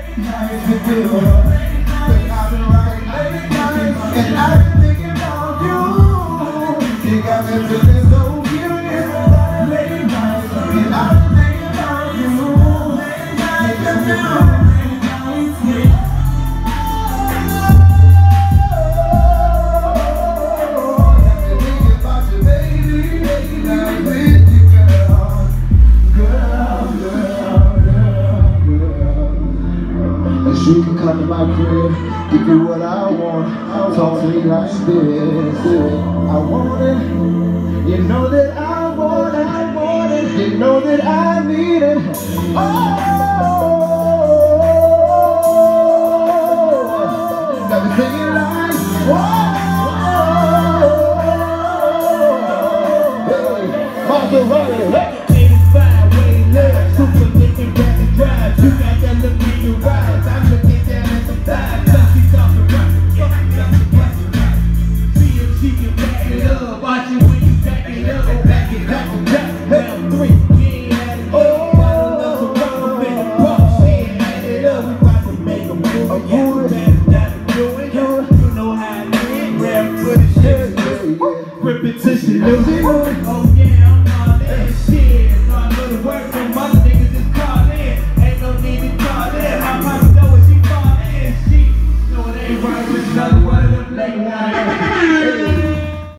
nights with you. But I've been writing late nights, and I've been thinking about you. You got me feeling so curious. Late nights, and I've been thinking about you. Late nights with you. You can come to my crib, give you what I want. Talk to me like this. I want it. You know that I want it. You know that I need it. Oh, got me singing like, whoa, hey, Mazerati, hey. 85 way left, super looking back and drive. You got that look in your eyes. I'm looking down at the thighs. She's talking right. See if she can back it up. Watch it when you back it up. Back it up.